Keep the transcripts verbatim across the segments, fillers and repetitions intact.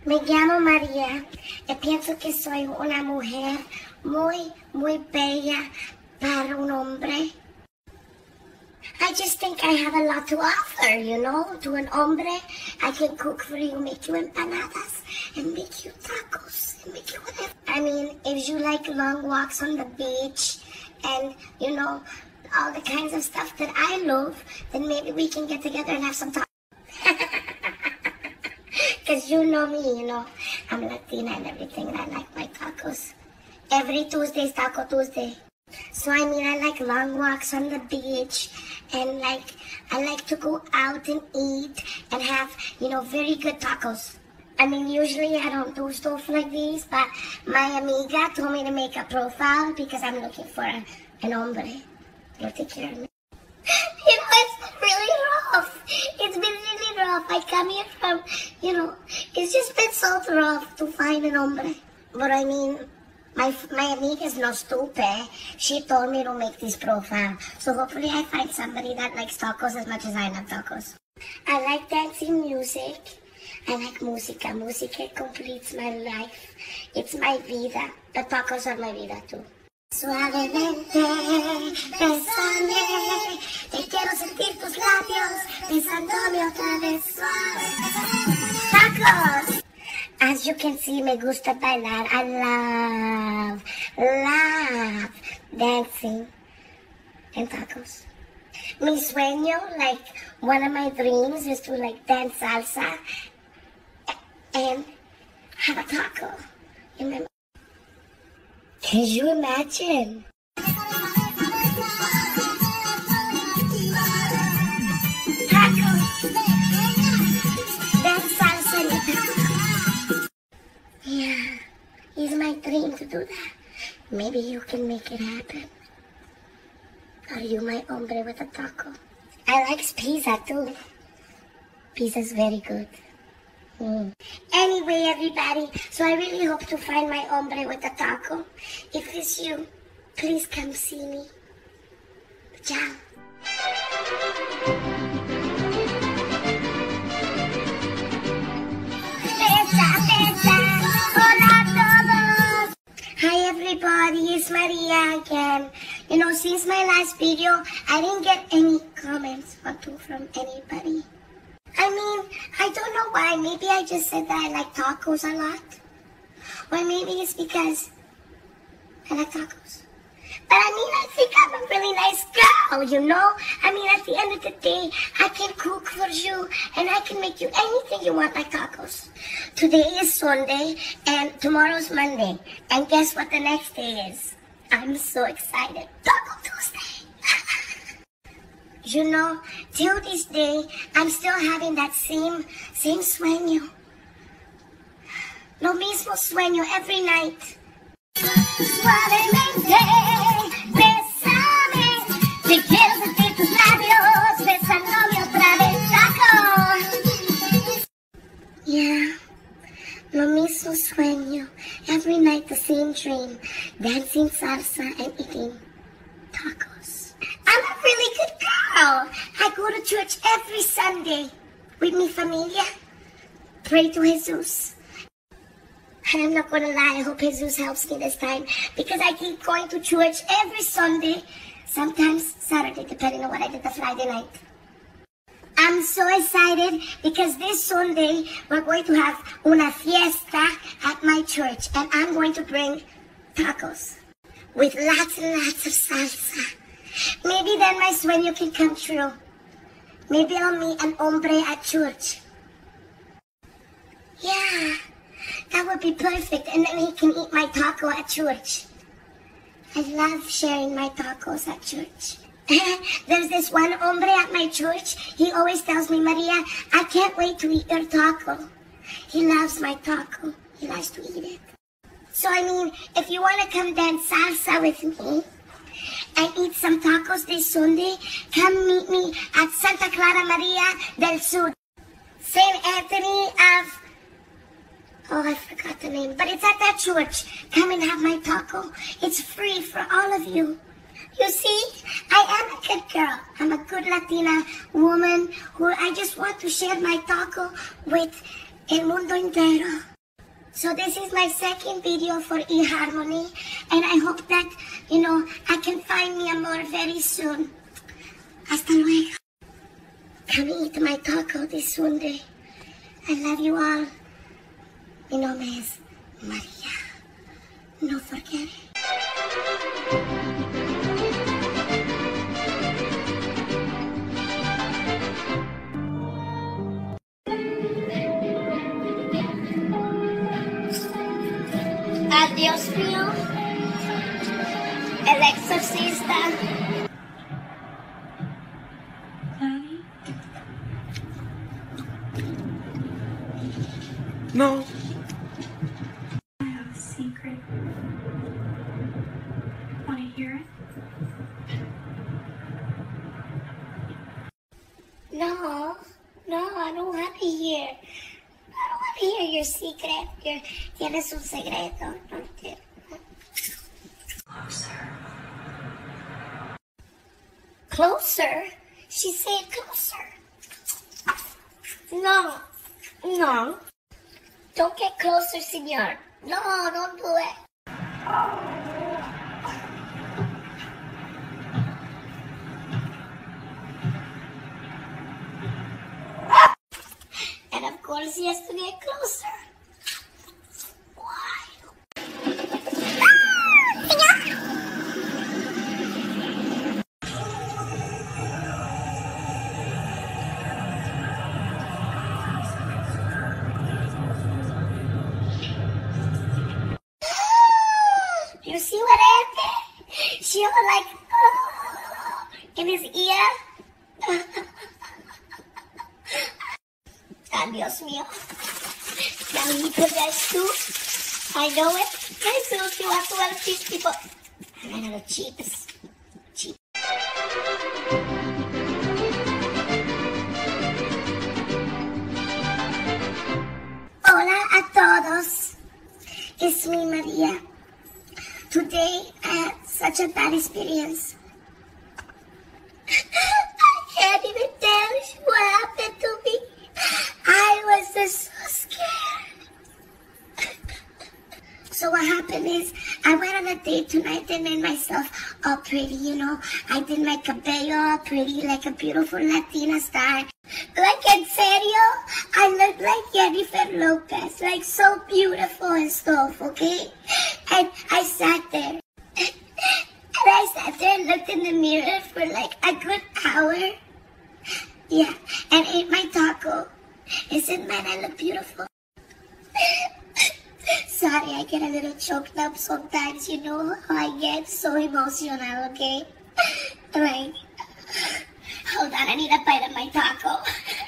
Me llamo María y pienso que soy una mujer muy, muy bella para un hombre. I just think I have a lot to offer, you know, to an hombre. I can cook for you, make you empanadas, and make you tacos, and make you whatever. I mean, if you like long walks on the beach and, you know, all the kinds of stuff that I love, then maybe we can get together and have some tacos. Because you know me, you know, I'm Latina and everything, and I like my tacos. Every Tuesday is Taco Tuesday. So, I mean, I like long walks on the beach, and, like, I like to go out and eat and have, you know, very good tacos. I mean, usually I don't do stuff like this, but my amiga told me to make a profile because I'm looking for a, an hombre. He'll take care of me. You know, it's really rough. It's been really rough. I come here from, you know, it's just been so rough to find an hombre. But I mean, my my amiga is no stupid. She told me to make this profile. So hopefully I find somebody that likes tacos as much as I love tacos. I like dancing music. I like música. Música completes my life. It's my vida. The tacos are my vida too. Suavemente, bésame, te quiero sentir tus labios, besándome otra vez suave. Tacos! As you can see, me gusta bailar. I love, love dancing and tacos. Mi sueño, like one of my dreams, is to like dance salsa and have a taco in my mouth. Can you imagine? Tacos. Dance salsa and tacos. Yeah, it's my dream to do that. Maybe you can make it happen. Are you my hombre with a taco? I like pizza too. Pizza's very good. Mm. Anyway, everybody, so I really hope to find my hombre with a taco. If it's you, please come see me. Ciao. Hi everybody, it's Maria again. You know, since my last video, I didn't get any comments or two from anybody. I mean, I don't know why. Maybe I just said that I like tacos a lot. Or maybe it's because I like tacos. But I mean, I think I'm a really nice girl, you know? I mean, at the end of the day, I can cook for you and I can make you anything you want like tacos. Today is Sunday and tomorrow's Monday. And guess what the next day is? I'm so excited. Taco Tuesday. You know, till this day, I'm still having that same, same sueño. Lo mismo sueño every night. Suavemente, bésame, te quiero sentir tus labios, besándome otra vez, taco. Yeah, lo mismo sueño, every night the same dream, dancing salsa and eating tacos. I'm a really good girl. I go to church every Sunday with mi familia. Pray to Jesus. And I'm not going to lie, I hope Jesus helps me this time because I keep going to church every Sunday, sometimes Saturday, depending on what I did the Friday night. I'm so excited because this Sunday we're going to have una fiesta at my church and I'm going to bring tacos with lots and lots of salsa. Maybe then my sueño can come true. Maybe I'll meet an hombre at church. Yeah, that would be perfect. And then he can eat my taco at church. I love sharing my tacos at church. There's this one hombre at my church. He always tells me, Maria, I can't wait to eat your taco. He loves my taco. He likes to eat it. So, I mean, if you want to come dance salsa with me, and eat some tacos this Sunday, come meet me at Santa Clara Maria del Sur. Saint Anthony of... Oh, I forgot the name. But it's at that church. Come and have my taco. It's free for all of you. You see, I am a good girl. I'm a good Latina woman who I just want to share my taco with el mundo entero. So this is my second video for eHarmony, and I hope that, you know, I can find mi amor very soon. Hasta luego. Come eat my taco this Sunday. I love you all. Mi nombre es Maria. No forget it. Adiós mío, el exorcista. Daddy? No. I have a secret. Want to hear it? No, no, I don't want to hear. I don't want to hear your secret. Your, tienes un secreto. No quiero. Closer. Closer? She said closer. No, no. Don't get closer, senor. No, don't do it. And of course he has to get closer. You see what happened? She was like, oh, in his ear. Ah, Dios mío. Now he possessed too. I know it. I told you have to have cheap people. I ran out of chips. Cheap. Hola a todos. It's me, Maria. Today, I had such a bad experience. I can't even tell you what happened to me. I was just so scared. So what happened is, I went on a date tonight and made myself all pretty, you know. I did my cabello all pretty, like a beautiful Latina star. Like, en serio, I looked like Jennifer Lopez, like so beautiful and stuff, okay? And I sat there. And I sat there and looked in the mirror for like a good hour. Yeah, and ate my taco. I said, man, I look beautiful. Sorry, I get a little choked up sometimes, you know how I get so emotional, okay? Like, hold on, I need a bite of my taco.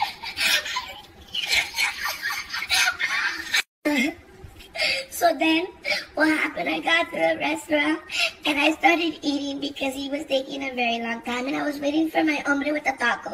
So then, what happened, I got to the restaurant and I started eating because he was taking a very long time and I was waiting for my hombre with the taco.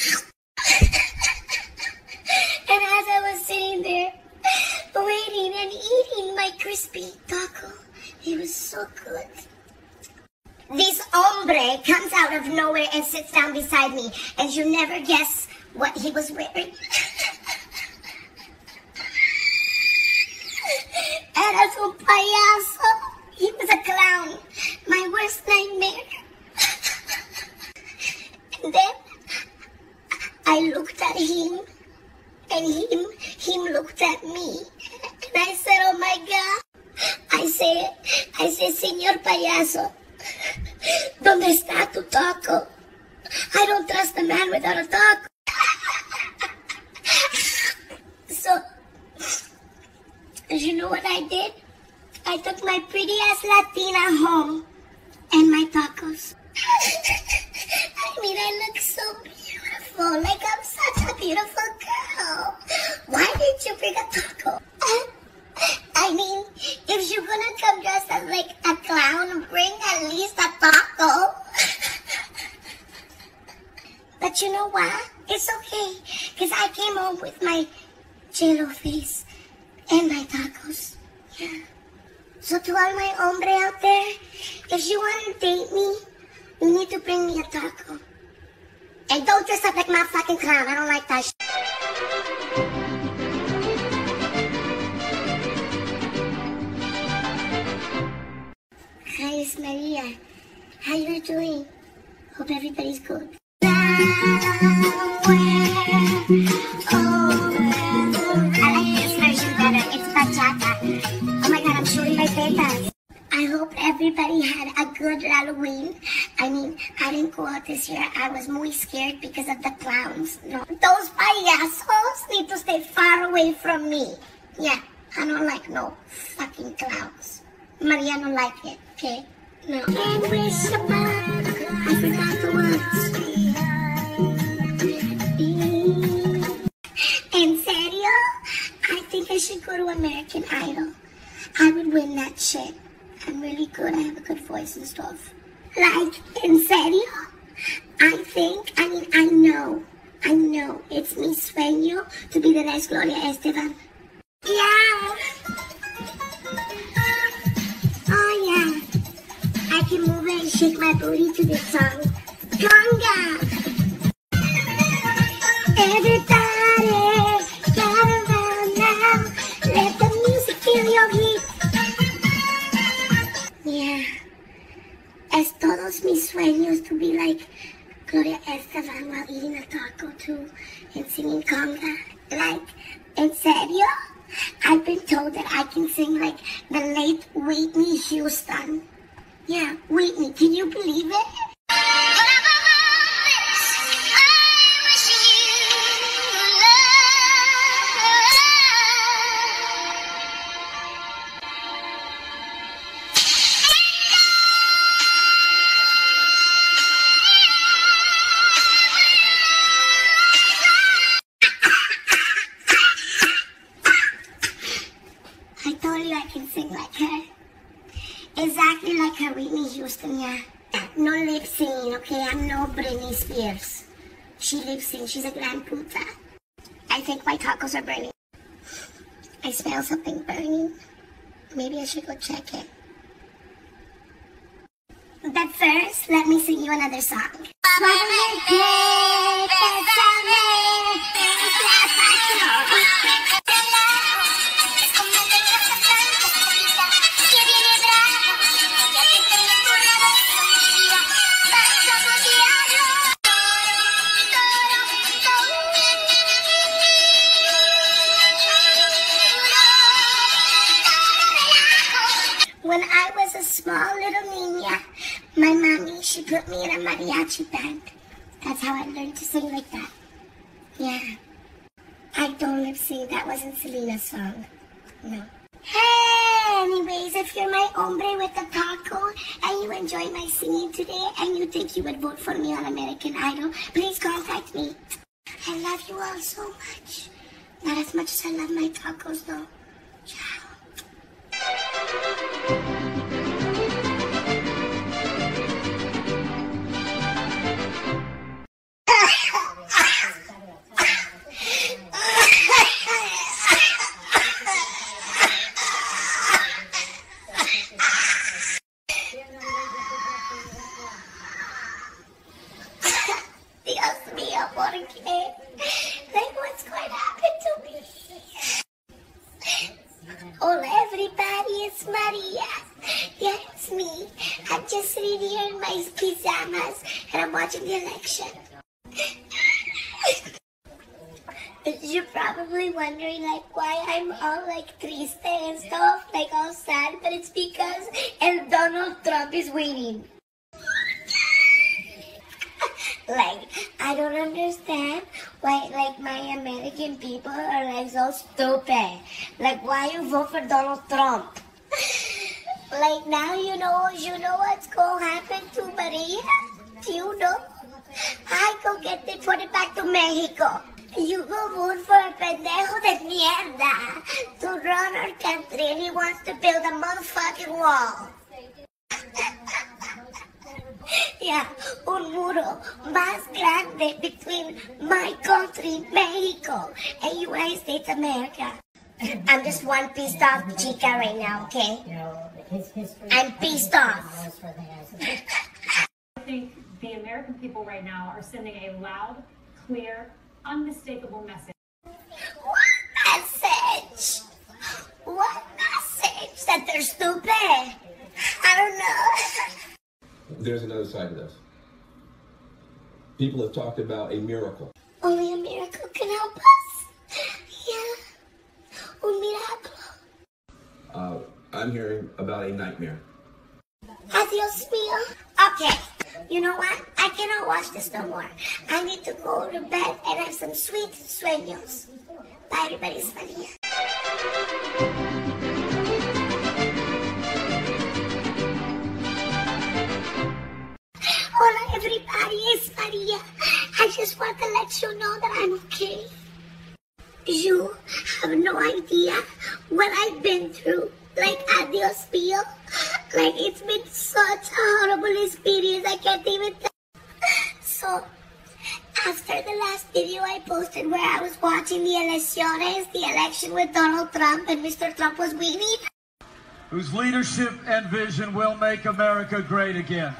And as I was sitting there, waiting and eating my crispy taco, it was so good. This hombre comes out of nowhere and sits down beside me, and you never guess what he was wearing. Eras un payaso. He was a clown. My worst nightmare. And then I looked at him, and him, him looked at me. And I said, oh my God. I said, I said, Señor Payaso, ¿dónde está tu taco? I don't trust a man without a taco. So, you know what I did? I took my pretty ass Latina home and my tacos. I mean, I look so beautiful. Like I'm such a beautiful girl. Why did you bring a taco? I mean, if you're gonna come dressed as like a clown, bring at least a taco. But you know what? It's okay. Because I came home with my jello face and my tacos. Yeah. So to all my hombre out there, if you want to date me, you need to bring me a taco. And don't dress up like my fucking clown. I don't like that shit. How you doing? Hope everybody's good. I like this version better. It's bachata. Oh my god, I'm showing my tetas. I hope everybody had a good Halloween. I mean, I didn't go out this year. I was muy scared because of the clowns. No, those payasos need to stay far away from me. Yeah, I don't like no fucking clowns. Maria don't like it, okay? No. And wish about, I forgot the words. En serio? I think I should go to American Idol. I would win that shit. I'm really good. I have a good voice and stuff. Like, en serio? I think, I mean, I know, I know it's mi sueño to be the next Gloria Estefan. Yeah. Oh, yeah. I can move and shake my booty to this song. Conga! Everybody, gather around now. Let the music feel your heat. Yeah. Es todos mis sueños to be like Gloria Estefan while eating a taco too and singing conga. Like, en serio? I've been told that I can sing like the late Whitney Houston. Yeah, Whitney, can you believe it? I told you I can sing like her. Exactly like her Whitney Houston, yeah. No lip singing, okay? I'm no Britney Spears. She lip sings. She's a gran puta. I think my tacos are burning. I smell something burning. Maybe I should go check it. But first, let me sing you another song. When I was a small little niña, my mommy, she put me in a mariachi band. That's how I learned to sing like that. Yeah. I don't lip sync. That wasn't Selena's song. No. Hey, anyways, if you're my hombre with a taco and you enjoy my singing today and you think you would vote for me on American Idol, please contact me. I love you all so much. Not as much as I love my tacos, though. Ciao. Dios mío, ¿por qué? Like, what's going to happen to me? Hola, everybody, it's Maria. Yeah, it's me. I'm just sitting here in my pajamas and I'm watching the election. You're probably wondering, like, why I'm all, like, triste and stuff, like, all sad, but it's because El Donald Trump is winning. Like, I don't understand why, like, my American people are, like, so stupid. Like, why you vote for Donald Trump? Like, now you know, you know what's gonna happen to Maria? Do you know? I go get deported back to Mexico. You go vote for a pendejo de mierda to run our country and he wants to build a motherfucking wall. Yeah, un muro más grande between my country, Mexico, and United States America. I'm just one pissed off chica right now, okay? I'm pissed off. I think the American people right now are sending a loud, clear, unmistakable message. What message? What message? That they're stupid? I don't know. There's another side of this. People have talked about a miracle. Only a miracle can help us. Yeah. Un milagro. Uh, I'm hearing about a nightmare. Adios mío. Okay. You know what? I cannot watch this no more. I need to go to bed and have some sweet sueños. Bye, everybody's Maria. Hola, everybody. It's Maria. I just want to let you know that I'm okay. You have no idea what I've been through. Like, adios mío. Like, it's been such a horrible experience. I can't even tell. So, after the last video I posted where I was watching the elecciones, the election with Donald Trump, and Mister Trump was winning, whose leadership and vision will make America great again.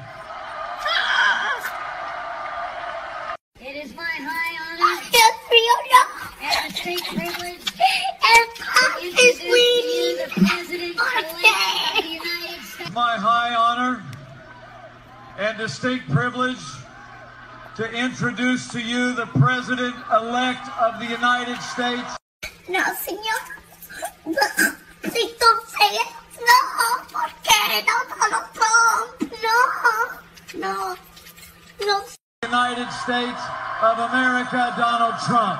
It is my high honor and distinct privilege and Trump is winning. the President-elect of the United States. My high honor and distinct privilege to introduce to you the President-elect of the United States. No, señor. Please don't say it. No, porque no, Donald Trump. No, no, no. United States of America, Donald Trump.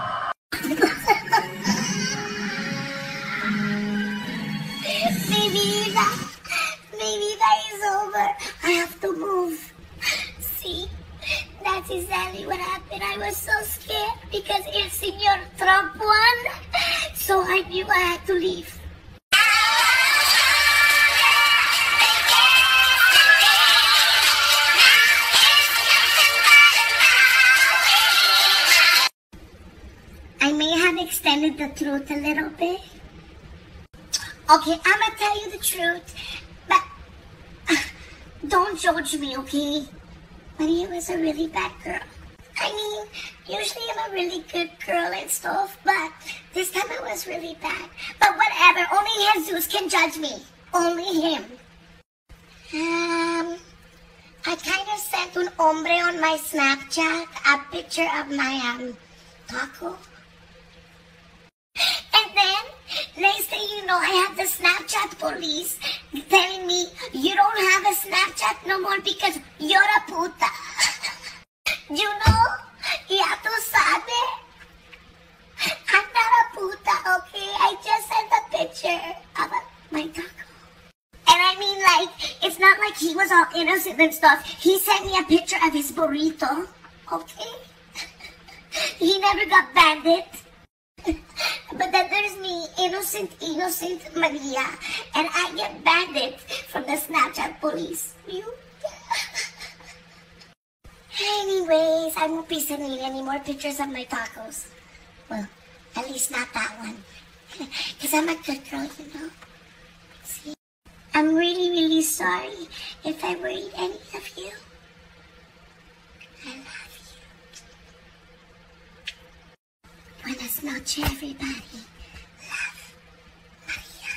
Mi vida, mi vida is over. I have to move. See, that's exactly what happened. I was so scared because El Señor Trump won, so I knew I had to leave. I may have extended the truth a little bit. Okay, I'm gonna tell you the truth, but uh, don't judge me, okay? Maria was a really bad girl. I mean, usually I'm a really good girl and stuff, but this time I was really bad. But whatever, only Jesus can judge me. Only him. Um, I kind of sent un hombre on my Snapchat a picture of my um taco. And then, next thing you know, I have the Snapchat police telling me, you don't have a Snapchat no more because you're a puta. You know? Ya tú sabes. I'm not a puta, okay? I just sent a picture of a, my taco. And I mean, like, it's not like he was all innocent and stuff. He sent me a picture of his burrito, okay? He never got bandit. But then there's me, innocent, innocent Maria, and I get bandit from the Snapchat police. You? Anyways, I won't be sending any more pictures of my tacos. Well, at least not that one. Because I'm a good girl, you know? See? I'm really, really sorry if I worried any of you. I love you. Buenas noches, everybody. Love, Maria.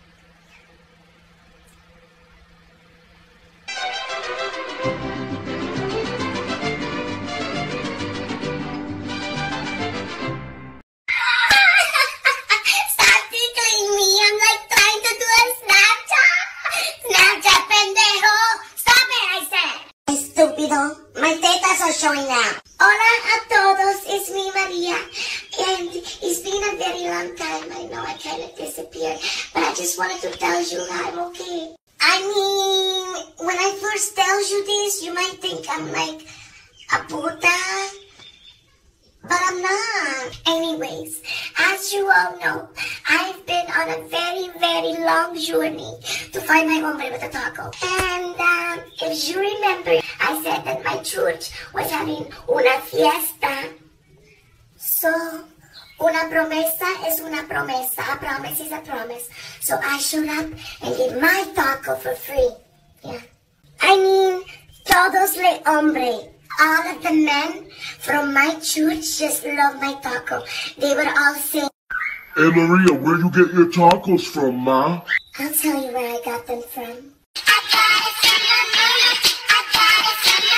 Stop tickling me. I'm like trying to do a Snapchat. Snapchat, pendejo. Stop it, I said. Estúpido. My tetas are showing now. Hola a todos. It's me, Maria. And it's been a very long time. I know I kind of disappeared, but I just wanted to tell you I'm okay. I mean, when I first tell you this, you might think I'm like a puta, but I'm not. Anyways, as you all know, I've been on a very, very long journey to find my hombre with a taco. And um, if you remember, I said that my church was having una fiesta. So, una promesa es una promesa. A promise is a promise. So I showed up and did my taco for free. Yeah. I mean, todos le hombre. All of the men from my church just love my taco. They would all say, Hey Maria, where you get your tacos from, ma? I'll tell you where I got them from. I got it from my mama. I got it from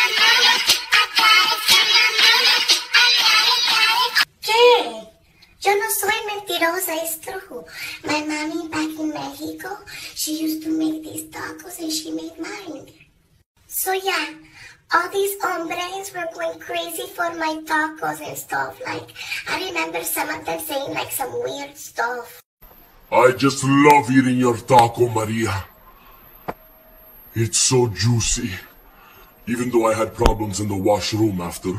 Mentirosa, it's true. My mommy back in Mexico, she used to make these tacos and she made mine. So yeah, all these hombres were going crazy for my tacos and stuff. Like, I remember some of them saying like some weird stuff. I just love eating your taco, Maria. It's so juicy. Even though I had problems in the washroom after.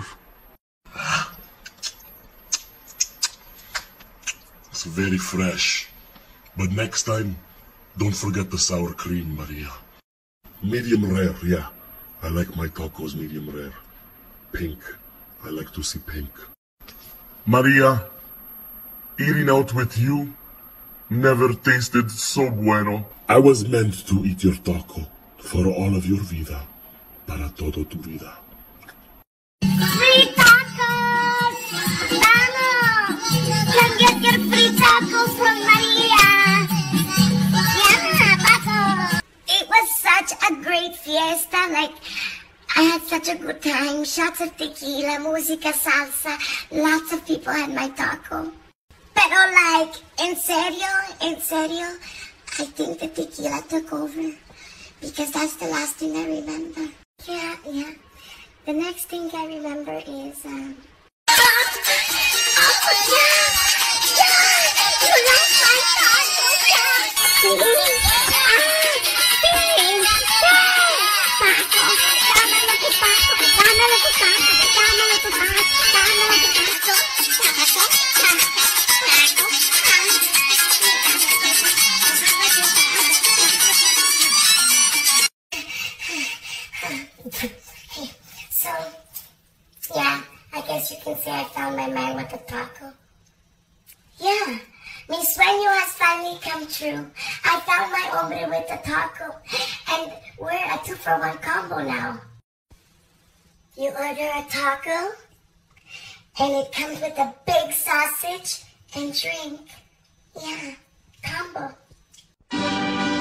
It's very fresh. But next time, don't forget the sour cream, Maria. Medium rare, yeah. I like my tacos medium rare. Pink. I like to see pink. Maria, eating out with you never tasted so bueno. I was meant to eat your taco for all of your vida. Para todo tu vida. Free tacos! Vamos! Come get your free tacos from Maria! Yeah, Paco! It was such a great fiesta. Like, I had such a good time. Shots of tequila, música, salsa. Lots of people had my taco. Pero like, en serio, en serio, I think the tequila took over. Because that's the last thing I remember. Yeah, yeah. The next thing I remember is, um... Oh, yeah! Yeah! You like my tacos, yeah! Ah, sí! Paco! Dámelo tu Paco! Dámelo tu Paco! Dámelo tu Paco! Dámelo tu Paco! Paco! So, yeah, I guess you can say I found my man with a taco. Yeah, mi sueño has finally come true. I found my hombre with a taco, and we're a two-for-one combo now. You order a taco, and it comes with a big sausage and drink. Yeah, combo.